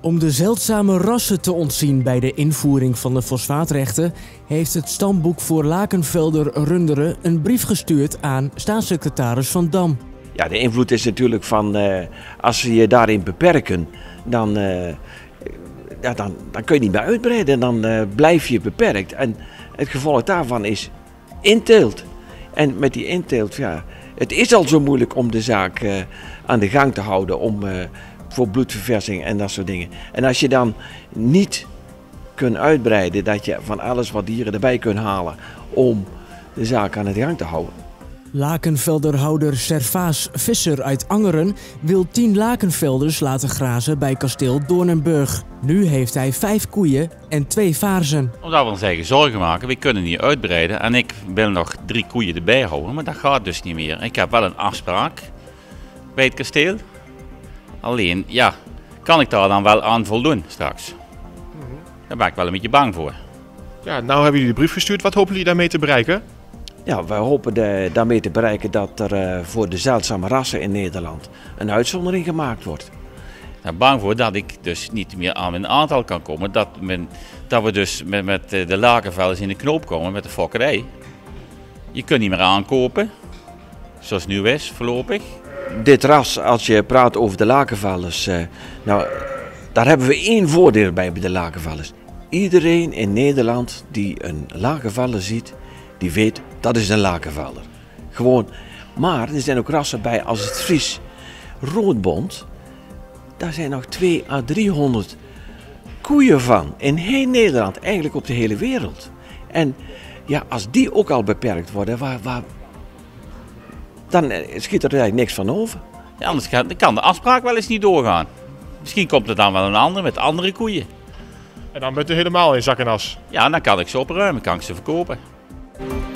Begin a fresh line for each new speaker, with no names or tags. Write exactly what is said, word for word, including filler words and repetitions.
Om de zeldzame rassen te ontzien bij de invoering van de fosfaatrechten heeft het Stamboek voor Lakenvelder Runderen een brief gestuurd aan staatssecretaris Van Dam.
Ja, de invloed is natuurlijk van, uh, als ze je daarin beperken, dan, uh, ja, dan, dan kun je niet meer uitbreiden. Dan uh, blijf je beperkt. En het gevolg daarvan is inteelt. En met die inteelt, ja, het is al zo moeilijk om de zaak uh, aan de gang te houden, om, uh, voor bloedverversing en dat soort dingen. En als je dan niet kunt uitbreiden, dat je van alles wat dieren erbij kunt halen om de zaak aan de gang te houden.
Lakenvelderhouder Servaas Visser uit Angeren wil tien lakenvelders laten grazen bij kasteel Doornenburg. Nu heeft hij vijf koeien en twee vaarzen.
Omdat we ons eigen zorgen maken, we kunnen niet uitbreiden en ik wil nog drie koeien erbij houden, maar dat gaat dus niet meer. Ik heb wel een afspraak bij het kasteel. Alleen, ja, kan ik daar dan wel aan voldoen straks? Daar ben ik wel een beetje bang voor.
Ja, nou hebben jullie de brief gestuurd. Wat hopen jullie daarmee te bereiken?
Ja, wij hopen de, daarmee te bereiken dat er uh, voor de zeldzame rassen in Nederland een uitzondering gemaakt wordt.
Ik ben bang voor dat ik dus niet meer aan mijn aantal kan komen. Dat, men, dat we dus met, met de lakenvelders in de knoop komen met de fokkerij. Je kunt niet meer aankopen, zoals het nu is voorlopig.
Dit ras, als je praat over de lakenvelders, uh, nou, daar hebben we één voordeel bij de lakenvelders. Iedereen in Nederland die een lakenvelder ziet, die weet dat is een lakenvelder. Gewoon. Maar er zijn ook rassen bij als het Fries roodbont. Daar zijn nog tweehonderd à driehonderd koeien van. In heel Nederland, eigenlijk op de hele wereld. En ja, als die ook al beperkt worden, waar, waar, dan schiet er eigenlijk niks van over.
Ja, anders kan, kan de afspraak wel eens niet doorgaan. Misschien komt er dan wel een ander met andere koeien.
En dan bent u helemaal in zak en as.
Ja, dan kan ik ze opruimen, kan ik ze verkopen.